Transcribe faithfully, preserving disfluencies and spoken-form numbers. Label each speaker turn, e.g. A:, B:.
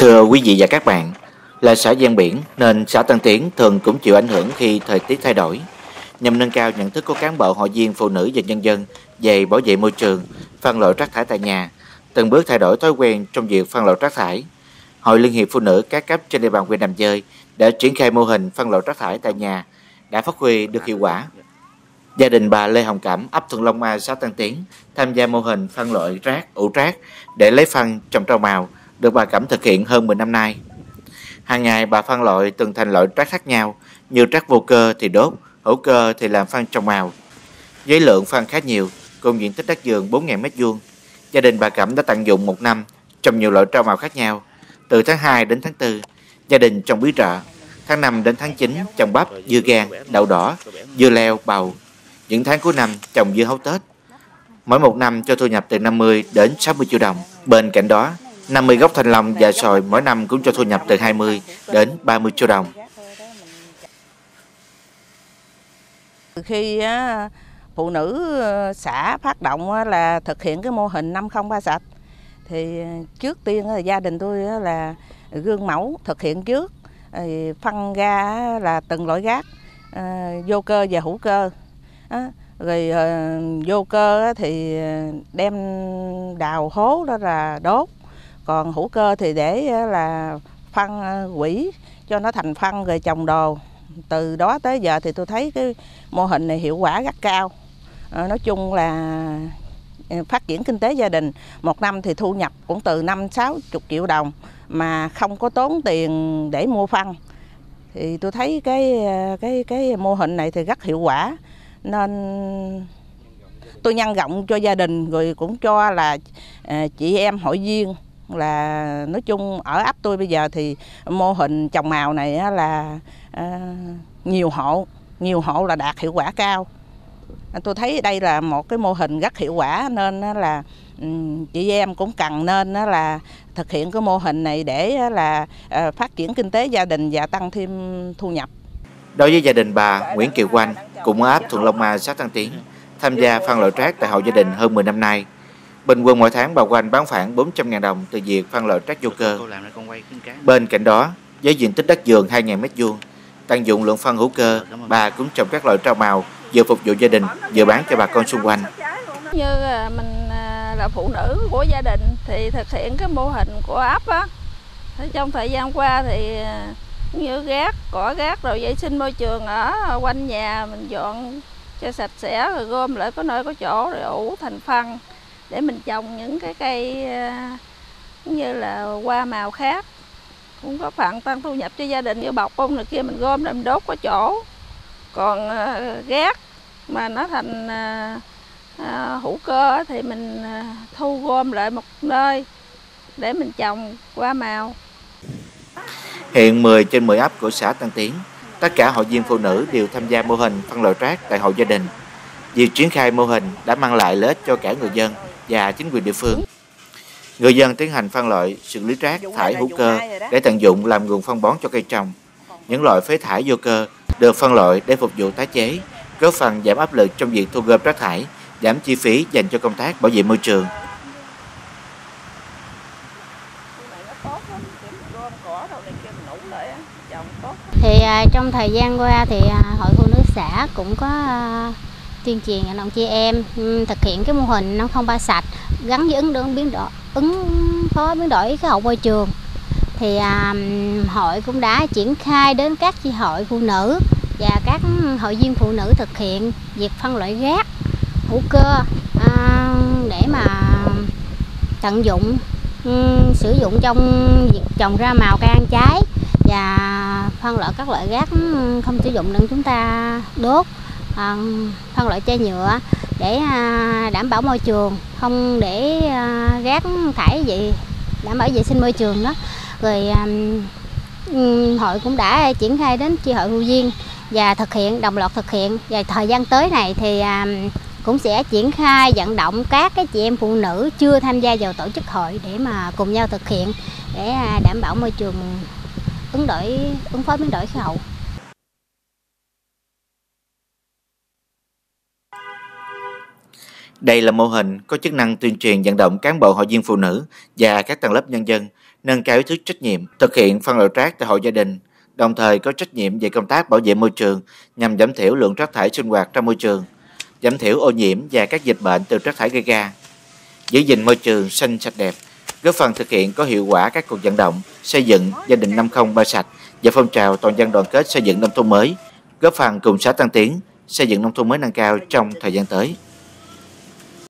A: Thưa quý vị và các bạn, là xã ven biển nên xã Tân Tiến thường cũng chịu ảnh hưởng khi thời tiết thay đổi. Nhằm nâng cao nhận thức của cán bộ hội viên phụ nữ và nhân dân về bảo vệ môi trường, phân loại rác thải tại nhà, từng bước thay đổi thói quen trong việc phân loại rác thải, Hội Liên hiệp Phụ nữ các cấp trên địa bàn huyện Đầm Dơi đã triển khai mô hình phân loại rác thải tại nhà, đã phát huy được hiệu quả. Gia đình bà Lê Hồng Cẩm, ấp Thuận Long A, xã Tân Tiến tham gia mô hình phân loại rác, ủ rác để lấy phân trồng rau màu, được bà Cẩm thực hiện hơn mười năm nay. Hàng ngày bà phân loại từng thành loại rác khác nhau, như rác vô cơ thì đốt, hữu cơ thì làm phân trồng màu. Với lượng phân khá nhiều, cùng diện tích đất vườn bốn nghìn mét vuông, gia đình bà Cẩm đã tận dụng một năm trồng nhiều loại rau màu khác nhau. Từ tháng hai đến tháng tư, gia đình trồng bí rợ; tháng năm đến tháng chín trồng bắp, dưa gang, đậu đỏ, dưa leo, bầu. Những tháng cuối năm trồng dưa hấu Tết. Mỗi một năm cho thu nhập từ năm mươi đến sáu mươi triệu đồng. Bên cạnh đó, năm mươi gốc thanh long và xoài mỗi năm cũng cho thu nhập từ hai mươi đến ba mươi triệu đồng.
B: Khi phụ nữ xã phát động là thực hiện cái mô hình năm không ba sạch, thì trước tiên là gia đình tôi là gương mẫu thực hiện trước, phân ra là từng loại rác, vô cơ và hữu cơ. Rồi vô cơ thì đem đào hố đó là đốt, còn hữu cơ thì để là phân quỷ cho nó thành phân rồi trồng đồ. Từ đó tới giờ thì tôi thấy cái mô hình này hiệu quả rất cao. Nói chung là phát triển kinh tế gia đình, một năm thì thu nhập cũng từ năm sáu chục triệu đồng mà không có tốn tiền để mua phân. Thì tôi thấy cái cái cái mô hình này thì rất hiệu quả, nên tôi nhân rộng cho gia đình, rồi cũng cho là chị em hội viên. Là nói chung ở ấp tôi bây giờ thì mô hình trồng màu này là nhiều hộ, nhiều hộ là đạt hiệu quả cao. Tôi thấy đây là một cái mô hình rất hiệu quả, nên là chị em cũng cần nên là thực hiện cái mô hình này để là phát triển kinh tế gia đình và tăng thêm thu nhập.
A: Đối với gia đình bà Nguyễn Kiều Oanh, cũng ở ấp Thuận Long A, xã Tân Tiến, tham gia phân loại rác tại hộ gia đình hơn mười năm nay. Bình quân mỗi tháng bà Oanh bán khoảng bốn trăm nghìn đồng từ việc phân loại rác vô cơ. Bên cạnh đó, với diện tích đất vườn hai nghìn mét vuông, tận dụng lượng phân hữu cơ, bà cũng trồng các loại rau màu vừa phục vụ gia đình, vừa bán cho bà con xung quanh.
C: Như mình là phụ nữ của gia đình thì thực hiện cái mô hình của ấp á. Trong thời gian qua thì như rác, cỏ rác rồi vệ sinh môi trường ở quanh nhà mình dọn cho sạch sẽ, rồi gom lại có nơi có chỗ rồi ủ thành phân để mình trồng những cái cây như là hoa màu khác, cũng có phần tăng thu nhập cho gia đình. Như bọc bông này kia mình gom rồi mình đốt có chỗ. Còn rác mà nó thành hữu cơ thì mình thu gom lại một nơi để mình trồng hoa màu.
A: Hiện mười trên mười ấp của xã Tân Tiến, tất cả hội viên phụ nữ đều tham gia mô hình phân loại rác tại hộ gia đình. Việc triển khai mô hình đã mang lại lợi ích cho cả người dân và chính quyền địa phương. Người dân tiến hành phân loại, xử lý rác thải hữu cơ để tận dụng làm nguồn phân bón cho cây trồng. Những loại phế thải vô cơ được phân loại để phục vụ tái chế, góp phần giảm áp lực trong việc thu gom rác thải, giảm chi phí dành cho công tác bảo vệ môi trường.
D: Thì trong thời gian qua thì Hội Phụ nữ xã cũng có tuyên truyền vận động chị em thực hiện cái mô hình năm không ba sạch gắn với ứng ứng biến đổi ứng phó biến đổi khí hậu môi trường. Thì à, hội cũng đã triển khai đến các chi hội phụ nữ và các hội viên phụ nữ thực hiện việc phân loại rác hữu cơ à, để mà tận dụng um, sử dụng trong việc trồng ra màu cây ăn trái, và phân loại các loại rác không sử dụng được chúng ta đốt, à, phân loại chai nhựa để à, đảm bảo môi trường, không để à, rác thải gì, đảm bảo vệ sinh môi trường đó. Rồi um, hội cũng đã triển khai đến chi hội hội viên và thực hiện đồng loạt thực hiện. Và thời gian tới này thì um, cũng sẽ triển khai vận động các cái chị em phụ nữ chưa tham gia vào tổ chức hội để mà cùng nhau thực hiện để uh, đảm bảo môi trường, ứng đổi ứng phó biến đổi khí hậu.
A: Đây là mô hình có chức năng tuyên truyền vận động cán bộ hội viên phụ nữ và các tầng lớp nhân dân nâng cao ý thức trách nhiệm, thực hiện phân loại rác tại hộ gia đình, đồng thời có trách nhiệm về công tác bảo vệ môi trường nhằm giảm thiểu lượng rác thải sinh hoạt ra môi trường, giảm thiểu ô nhiễm và các dịch bệnh từ rác thải gây ra, giữ gìn môi trường xanh sạch đẹp, góp phần thực hiện có hiệu quả các cuộc vận động xây dựng gia đình năm không ba sạch và phong trào toàn dân đoàn kết xây dựng nông thôn mới, góp phần cùng xã Tăng Tiến xây dựng nông thôn mới nâng cao trong thời gian tới.